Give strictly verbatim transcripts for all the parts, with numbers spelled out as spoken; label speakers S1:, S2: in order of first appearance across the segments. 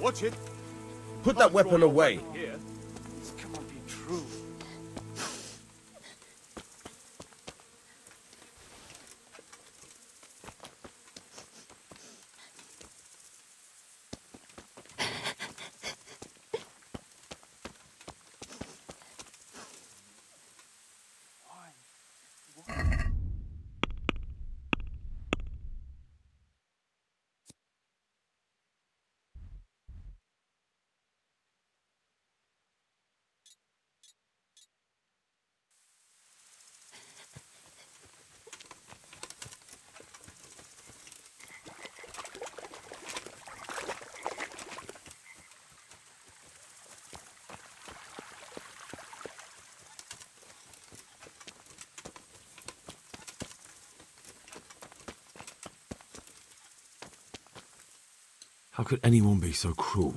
S1: Watch it.
S2: Put that weapon away.
S1: Here. This cannot be true.
S3: How could anyone be so cruel?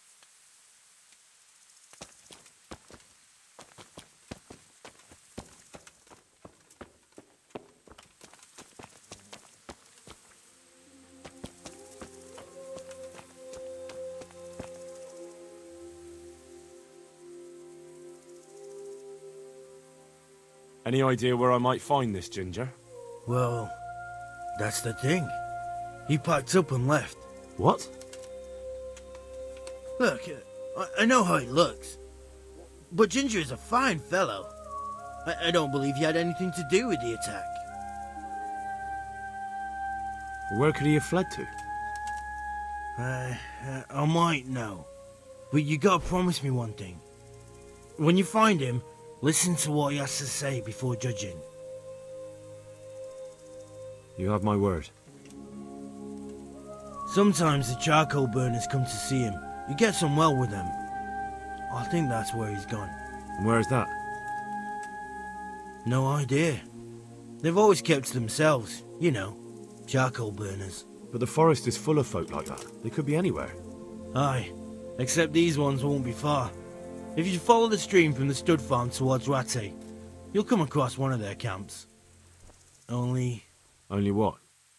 S3: Any idea where I might find this Ginger?
S4: Well, that's the thing. He packed up and left.
S3: What?
S4: Look, uh, I, I know how he looks, but Ginger is a fine fellow. I, I don't believe he had anything to do with the attack.
S3: Where could he have fled to?
S4: Uh, uh, I might know, but you gotta promise me one thing. When you find him, listen to what he has to say before judging.
S3: You have my word.
S4: Sometimes the charcoal burners come to see him. He gets on well with them. I think that's where he's gone.
S3: And where is that?
S4: No idea. They've always kept to themselves, you know, charcoal burners.
S3: But the forest is full of folk like that. They could be anywhere.
S4: Aye, except these ones won't be far. If you follow the stream from the stud farm towards Rattay, you'll come across one of their camps. Only...
S3: Only what?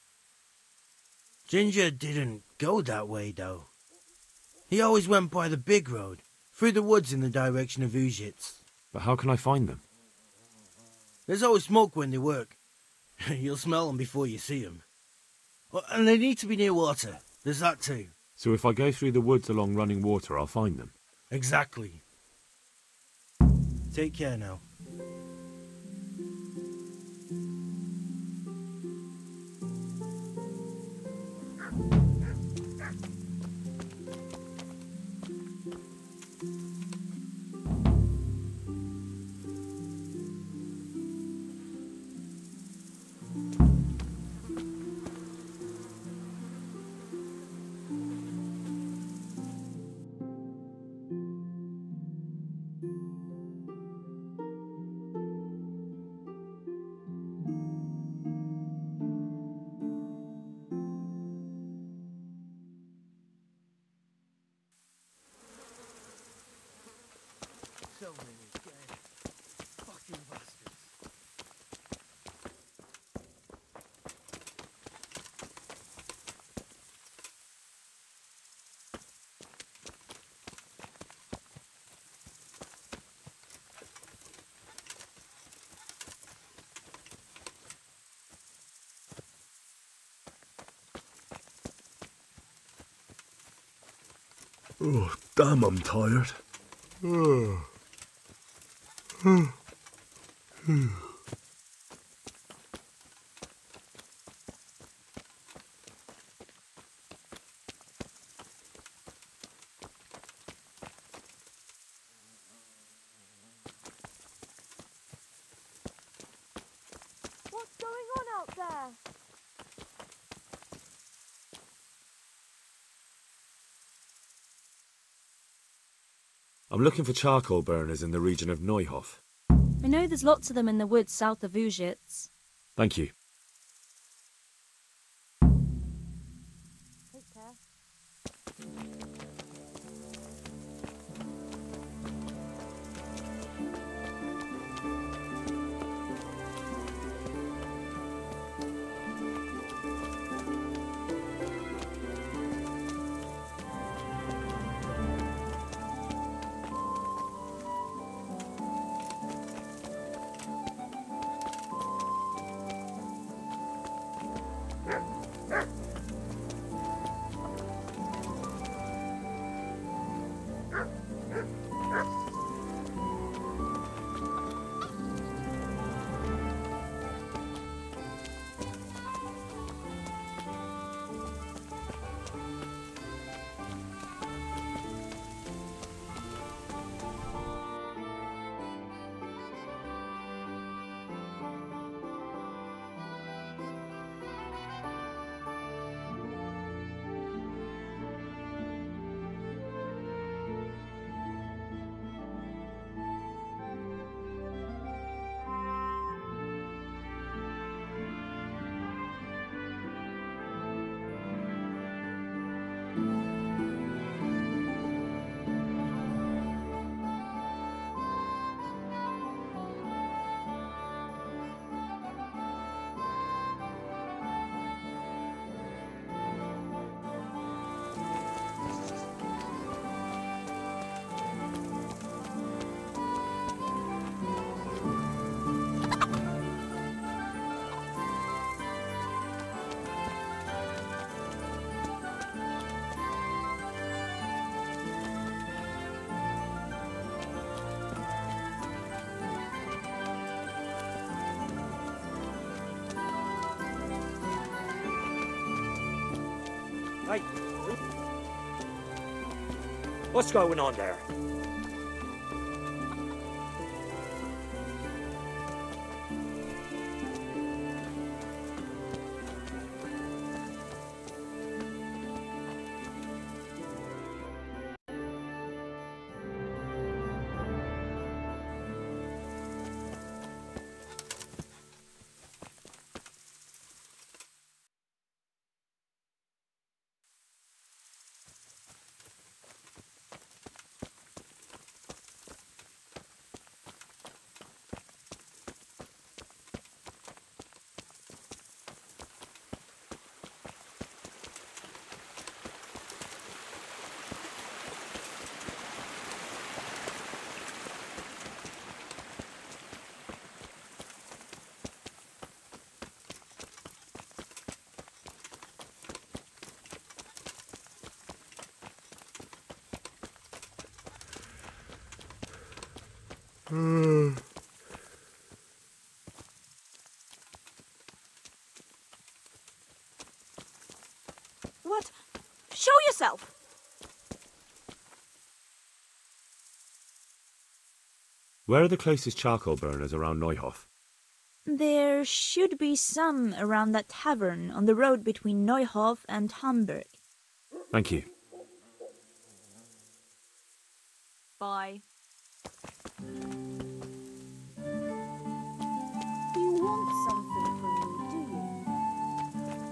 S4: Ginger didn't go that way, though. He always went by the big road, through the woods in the direction of Uzhitz.
S3: But how can I find them?
S4: There's always smoke when they work. You'll smell them before you see them. And they need to be near water. There's that too.
S3: So if I go through the woods along running water, I'll find them?
S4: Exactly. Take care now. So many dead fucking bastards.
S5: Oh, damn, I'm tired. Oh.
S6: What's going on out there?
S3: I'm looking for charcoal burners in the region of Neuhof.
S6: I know there's lots of them in the woods south of Uzhitz.
S3: Thank you.
S6: Take care.
S7: Hey. What's going on there?
S6: What? Show yourself!
S3: Where are the closest charcoal burners around Neuhof?
S6: There should be some around that tavern on the road between Neuhof and Hamburg.
S3: Thank you.
S6: Bye. You want something from me, do you?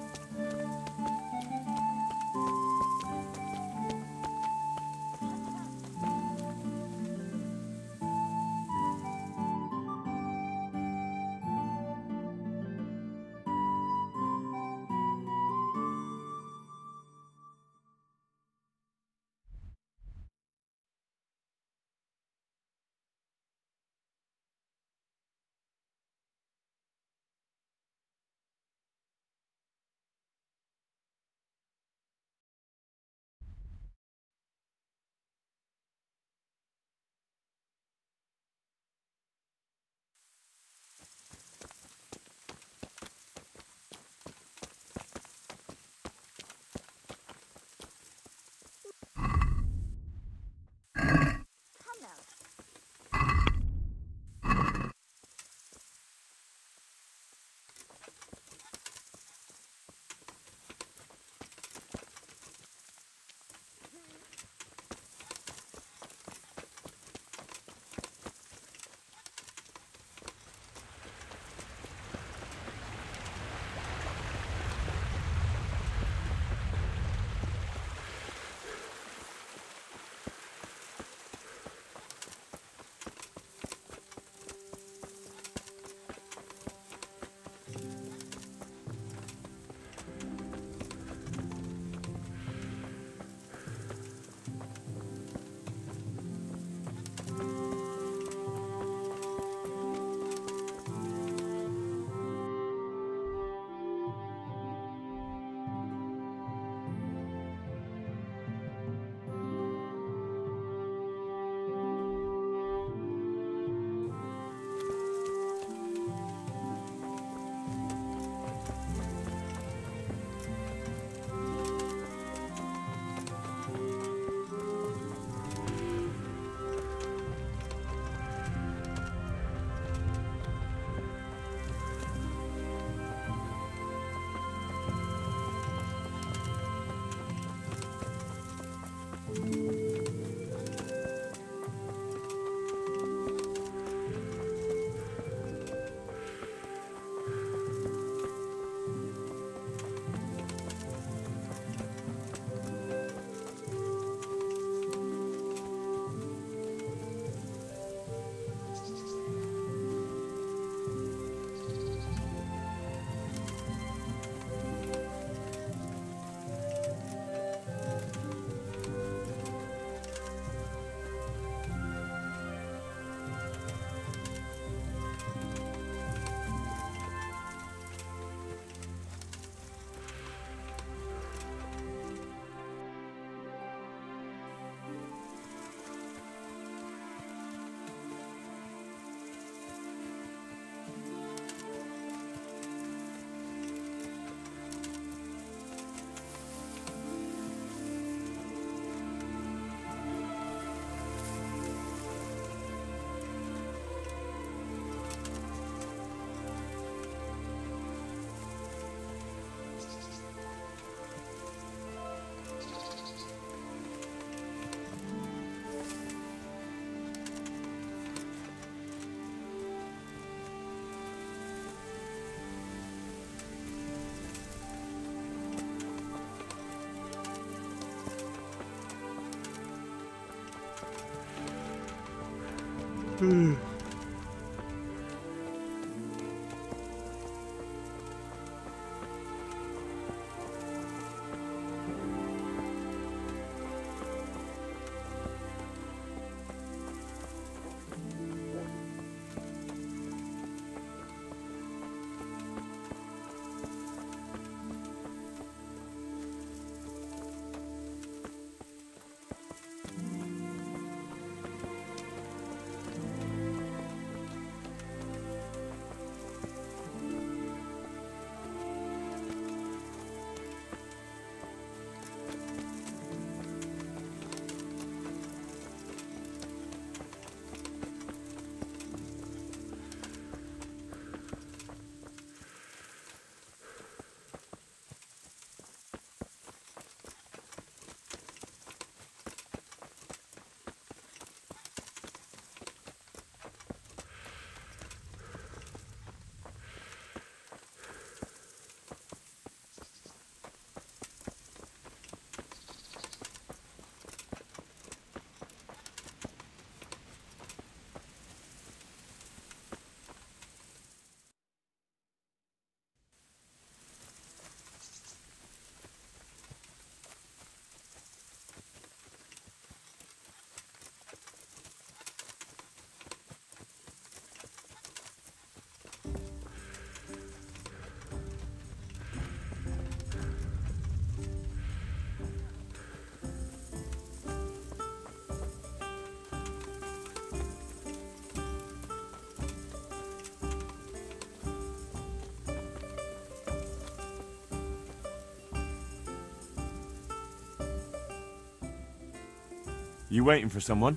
S3: You waiting for someone?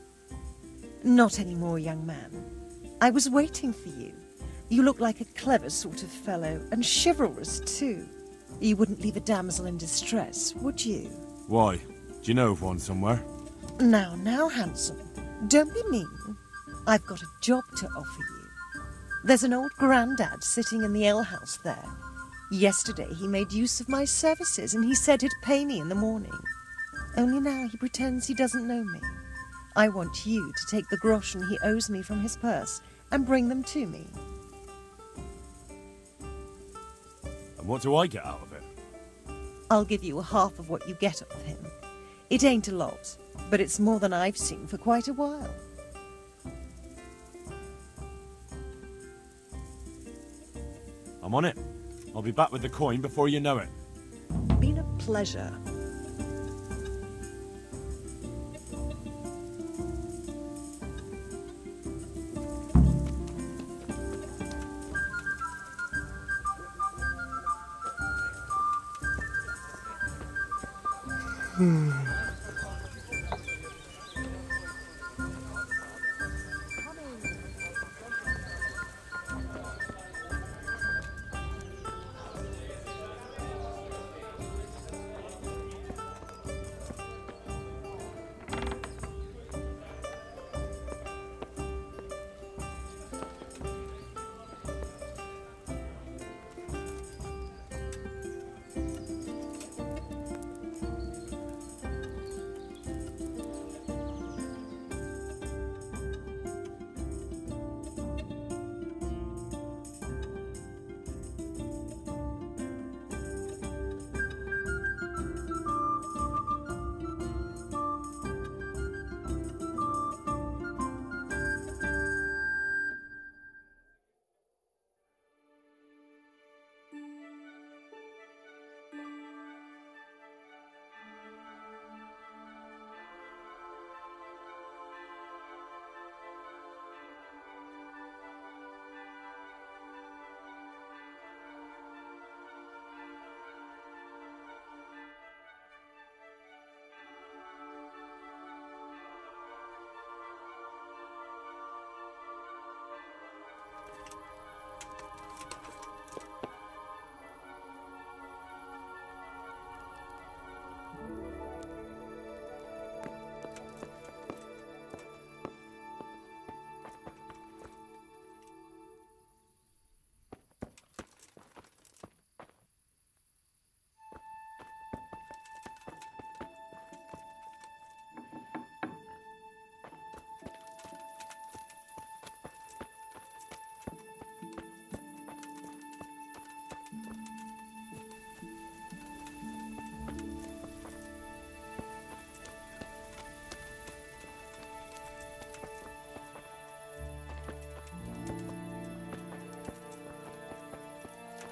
S8: Not anymore, young man. I was waiting for you. You look like a clever sort of fellow, and chivalrous too. You wouldn't leave a damsel in distress, would you?
S3: Why? Do you know of one somewhere?
S8: Now, now, handsome. Don't be mean. I've got a job to offer you. There's an old grandad sitting in the alehouse there. Yesterday he made use of my services, and he said he'd pay me in the morning. Only now he pretends he doesn't know me. I want you to take the groschen he owes me from his purse and bring them to me.
S3: And what do I get out of it?
S8: I'll give you half of what you get of him. It ain't a lot, but it's more than I've seen for quite a while.
S3: I'm on it. I'll be back with the coin before you know it.
S8: Been a pleasure.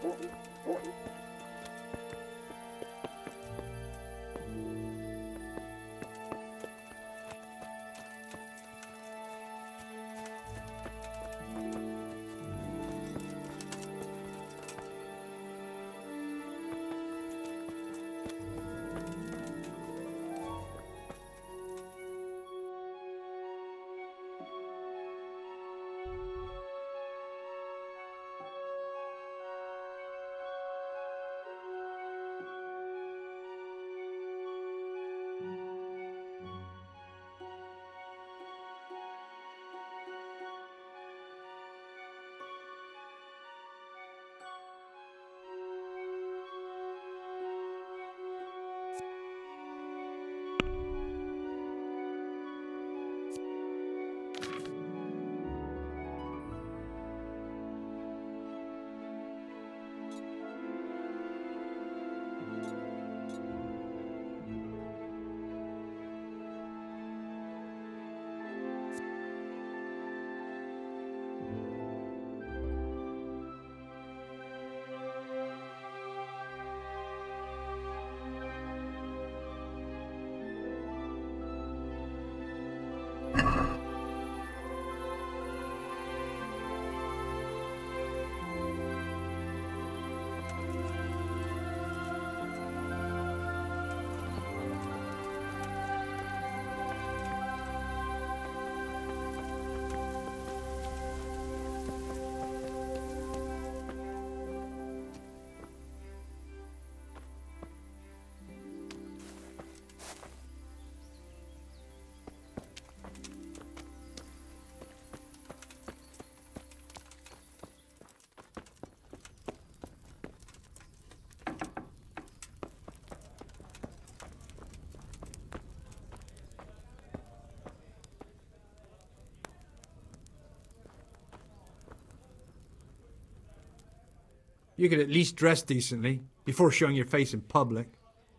S9: You could at least dress decently before showing your face in public.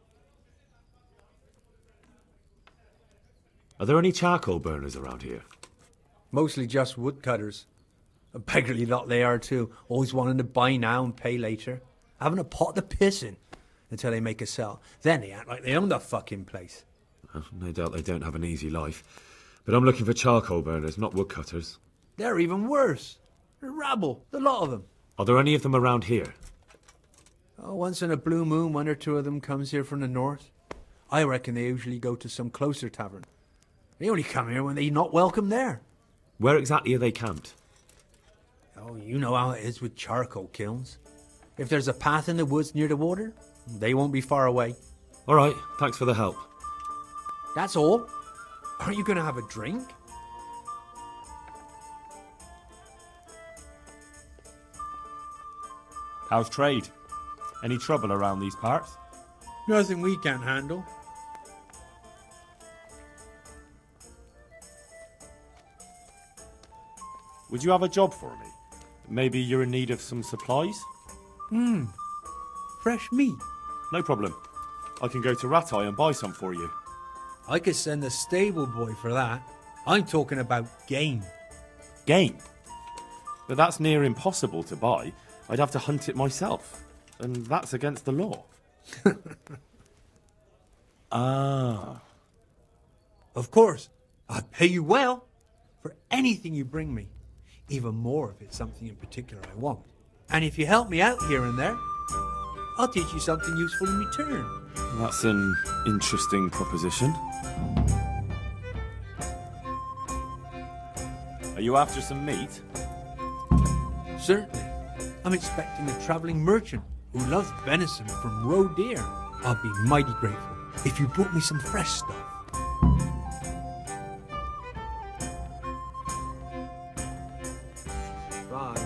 S3: Are there any charcoal burners around here?
S9: Mostly just woodcutters. A beggarly lot they are too, always wanting to buy now and pay later. Having a pot to piss in until they make a sell. Then they act like they own the fucking place.
S3: Well, no doubt they don't have an easy life. But I'm looking for charcoal burners, not woodcutters.
S9: They're even worse. They're rabble, the lot of them.
S3: Are there any of them around here?
S9: Oh, once in a blue moon, one or two of them comes here from the north. I reckon they usually go to some closer tavern. They only come here when they're not welcome there.
S3: Where exactly are they camped?
S9: Oh, you know how it is with charcoal kilns. If there's a path in the woods near the water, they won't be far away.
S3: All right, thanks for the help.
S9: That's all? Aren't you going to have a drink?
S10: How's trade? Any trouble around these parts?
S9: Nothing we can't handle.
S10: Would you have a job for me? Maybe you're in need of some supplies?
S9: Hmm. Fresh meat.
S10: No problem. I can go to Rattay and buy some for you.
S9: I could send a stable boy for that. I'm talking about game.
S10: Game? But that's near impossible to buy. I'd have to hunt it myself. And that's against the law. Ah.
S9: Of course. I'll pay you well for anything you bring me. Even more if it's something in particular I want. And if you help me out here and there, I'll teach you something useful in return.
S10: That's an interesting proposition. Are you after some meat?
S9: Certainly. I'm expecting a travelling merchant who loves venison from roe deer. I'll be mighty grateful if you brought me some fresh stuff. Bye.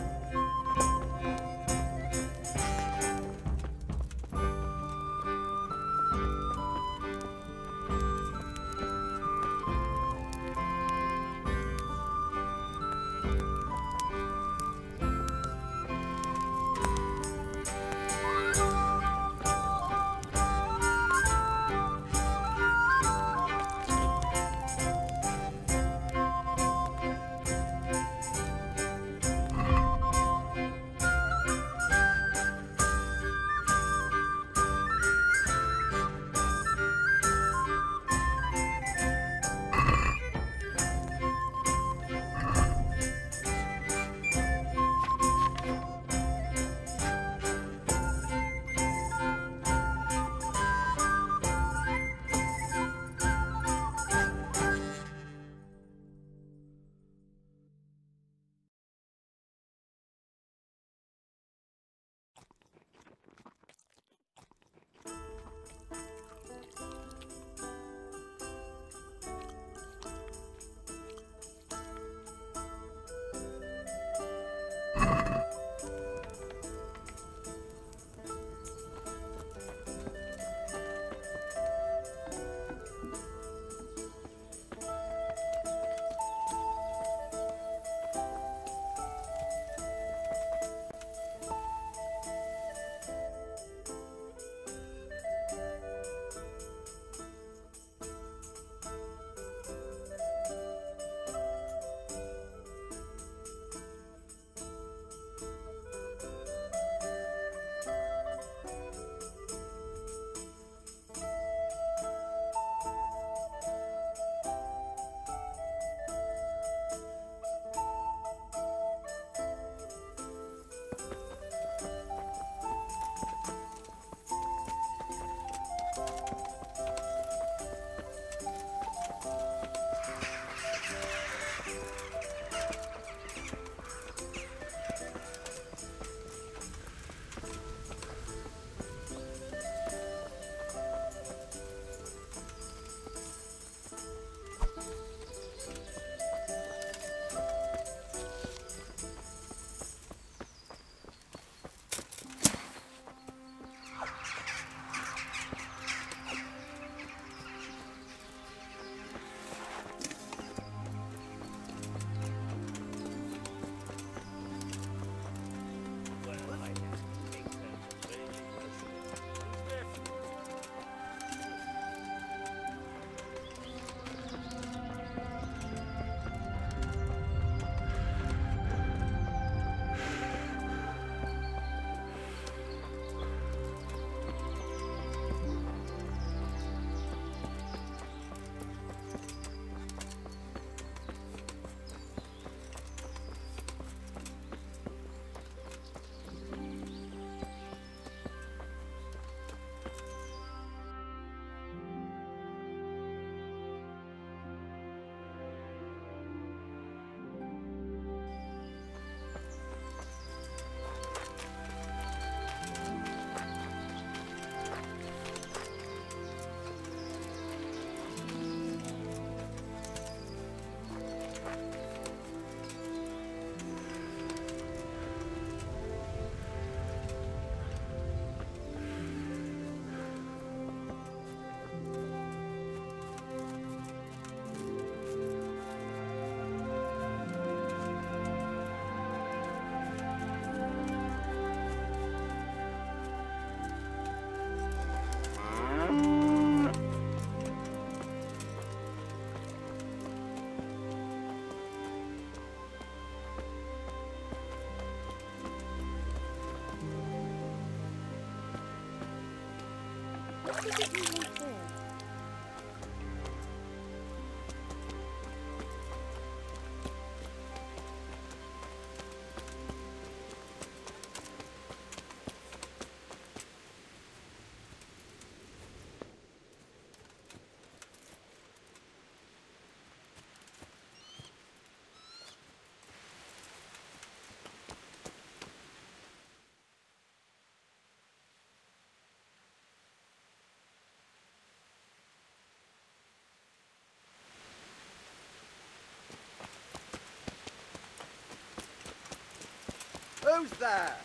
S1: Who's there?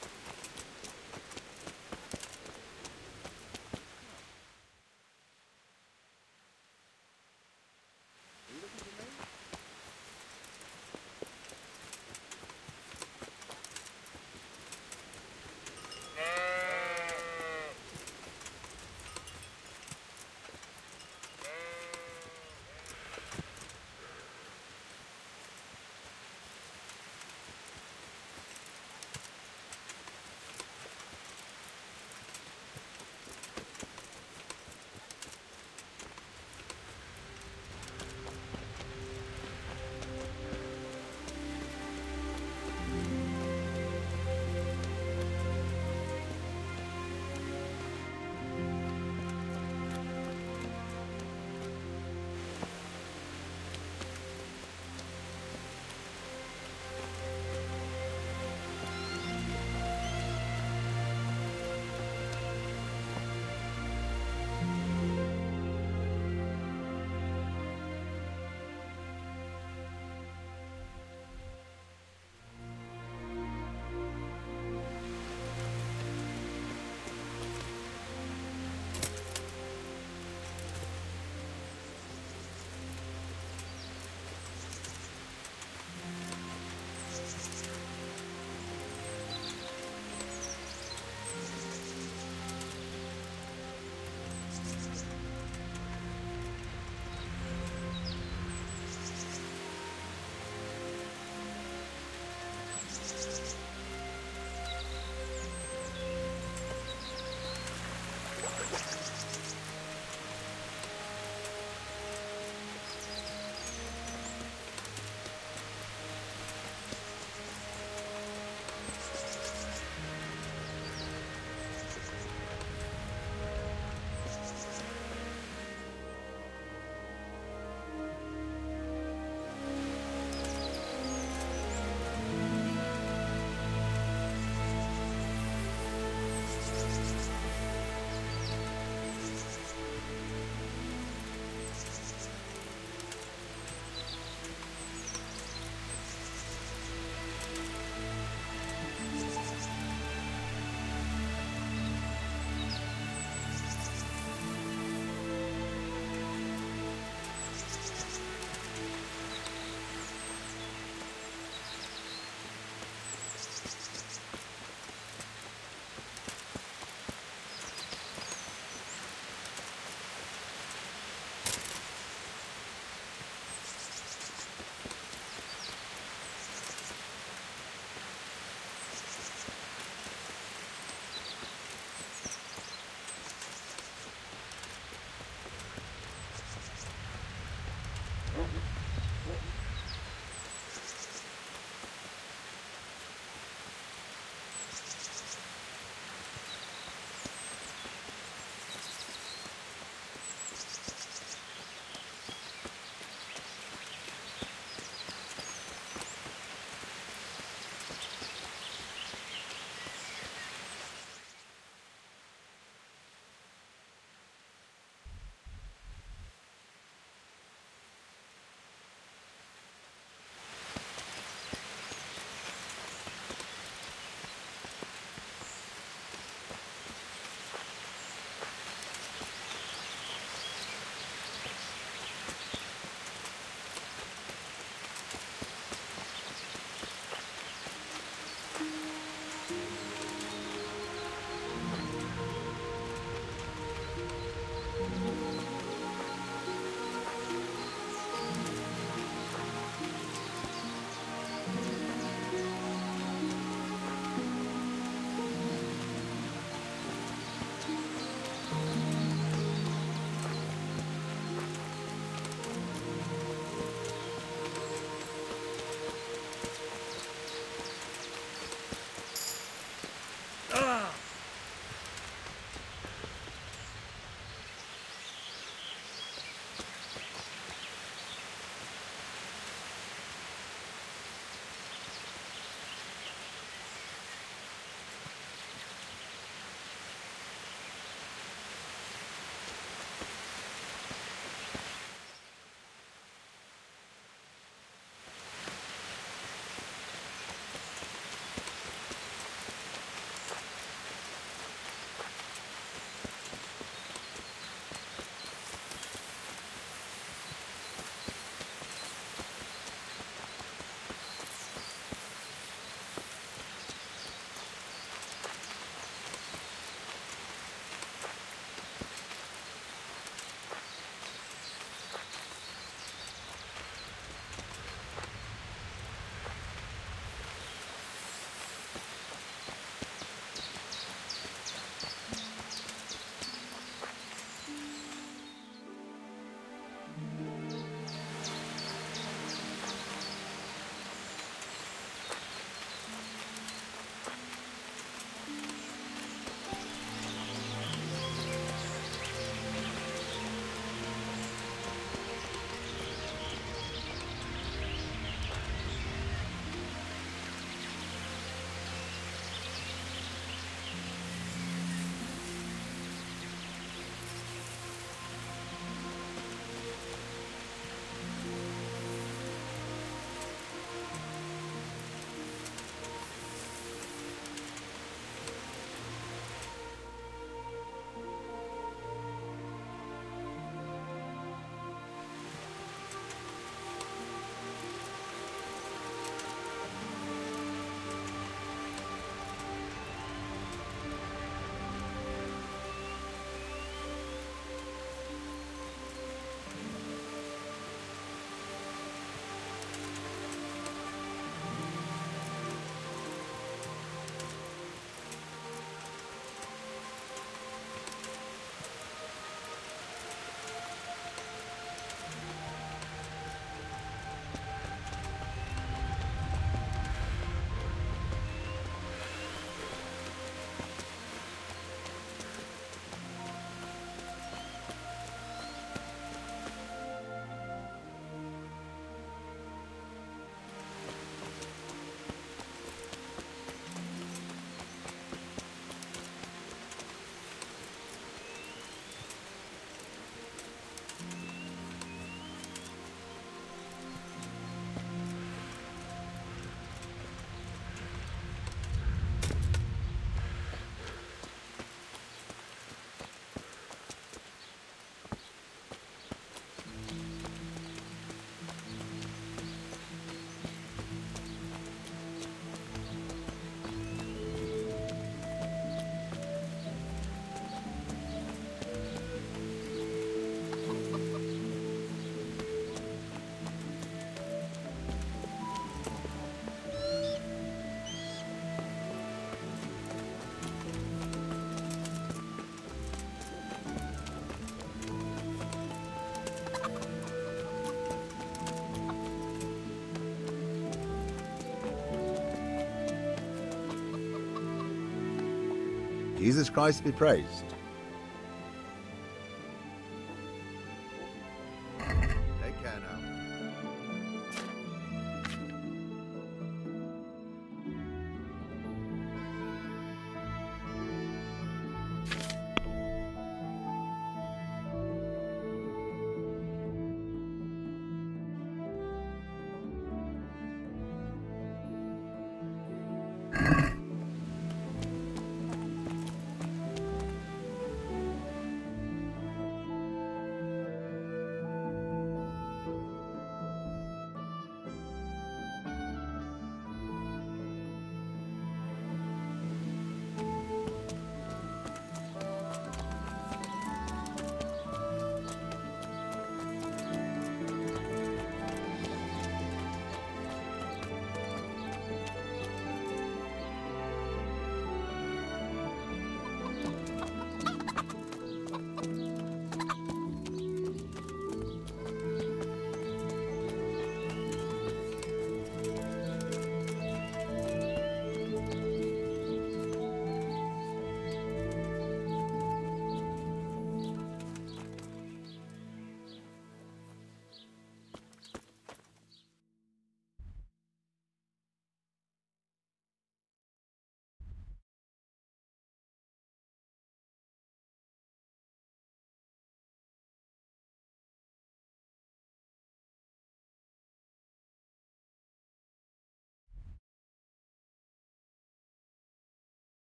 S11: Jesus Christ be praised.